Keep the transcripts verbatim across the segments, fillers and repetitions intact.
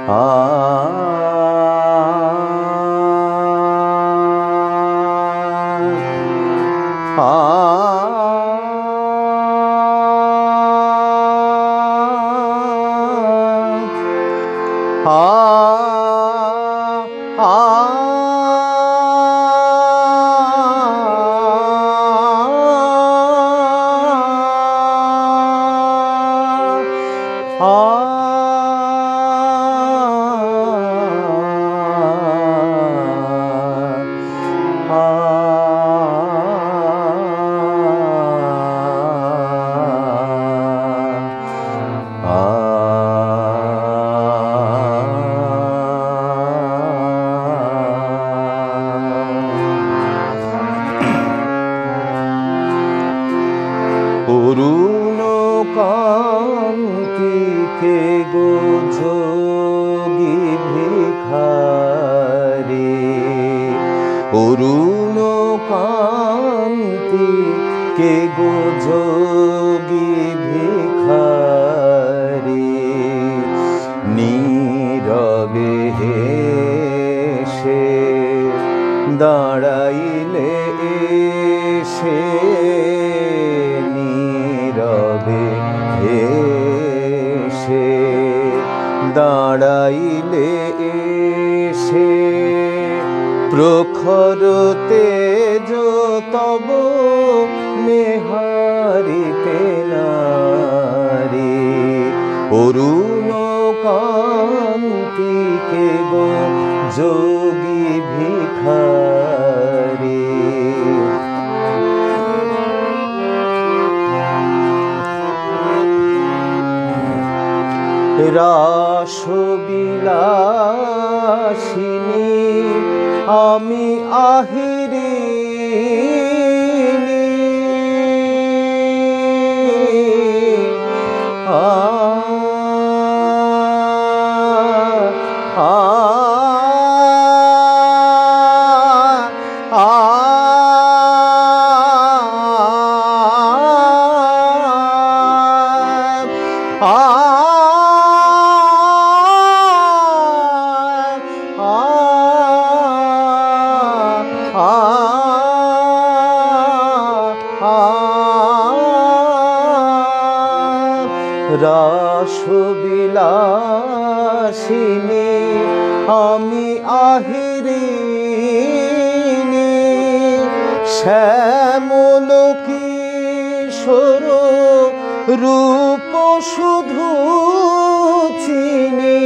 অরুণ কান্তি কে গো যোগী ভিখারি, অরুণ কান্তি কে গো যোগী ভিখারি, নীরবে হেসে দাঁড়াইলে এসে, নীরবে হেসে দাঁড়াইলে এসে, প্রখর তেজ তব নেহারিতে নারী, অরুণ কান্তি কে গো যোগী ভিখারি। রাসবিলাসিনী আমি আহিরিনী, আ আ রাসবিলাসিনী আমি আহিরিনী, শ্যামল কিশোর রূপ শুধু চিনি,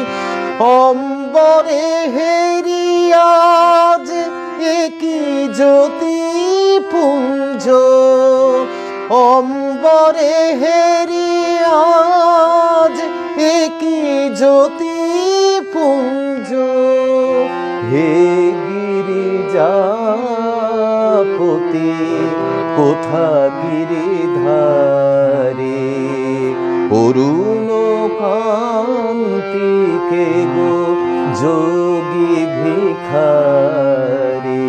অম্বরে হেরিয়াজ একি জ্যোতি পুঞ্জ, অম্বরে হেরিয়াজ একি জ্যোতি পুঞ্জ, হে গিরিজাপতি কোথা গিরিধারী, অরুণ কান্তি কে গো যোগী ভিখারি।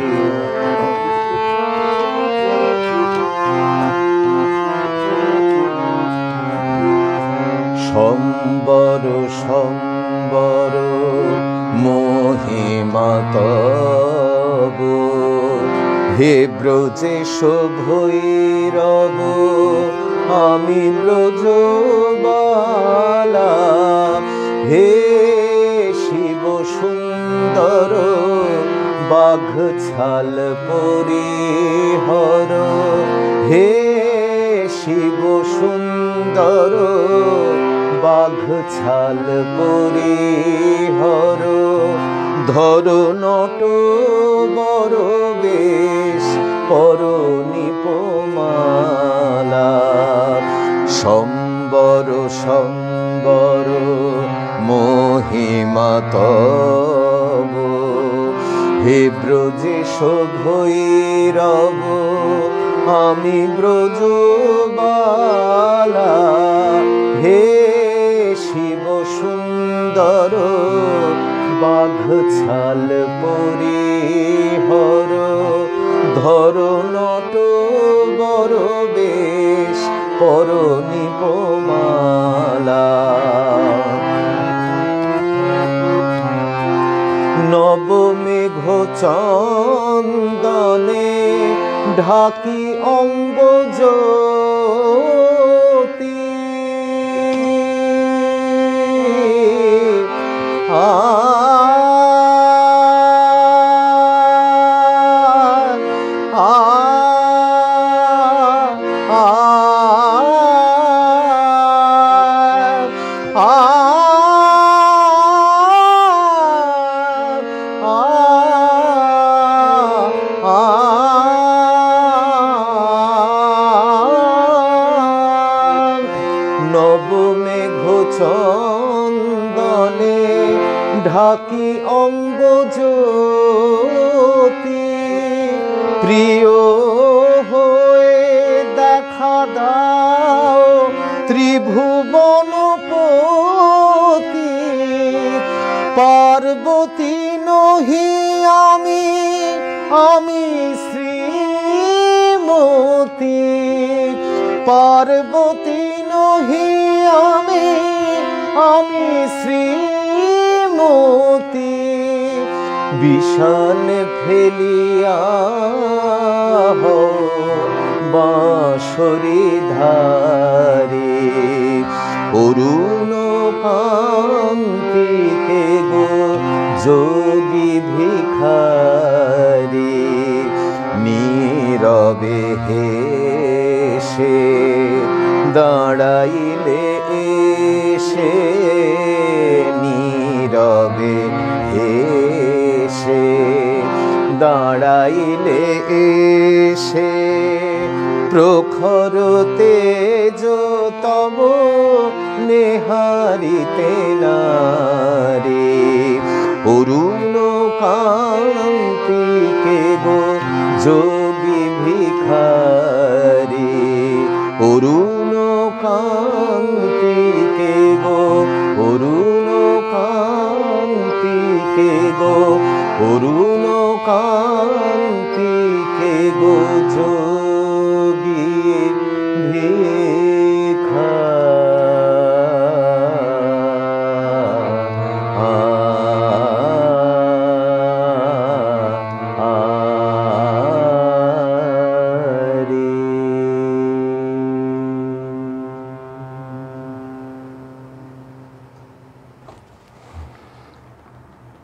সম্বর সম্বর মহিমা তব, হে ব্রজেশ ভৈরব আমি ব্রজবালা, হে শিব সুন্দর বাঘ ছাল পরিহর, হে শিব সুন্দর বাঘ ছাল পরিহর, ধর নট বড় বেশ পর নিপমালা, সম্বর সম্বর মহিমা তব, হে ব্রজেশ ভৈরব আমি ব্রজবালা, হে শিব সুন্দর বাঘ ছাল পরিহর, ধর নট বড় বেশ পর নিপমালা, নবমেঘ চন্দনে ঢাকি অঙ্গ জ্যোতি আ নবমেঘ চন্দনে ঢাকি অঙ্গ জ্যোতি প্রিয় হয়ে দেখা দাও ত্রিভুবনপতি পার্বতী নহি আমি আমি শ্রীমতী পার্বতী নহি আমি আমি শ্রীমতী বিষান ফেলিয়া বাঁশরি ধারে অরুণ কান্তিকে গো যোগী ভিখারি নীরবে হেসে দাঁড়াইলে এসে নীরবে হেসে দাঁড়াইলে এসে প্রখর তেজ তব নেহারিতে নারে অরুণ কান্তিকে গো যোগী ভিখারি অরুণ কান্তিকে গো অরুণ কান্তিকে গো অরুণ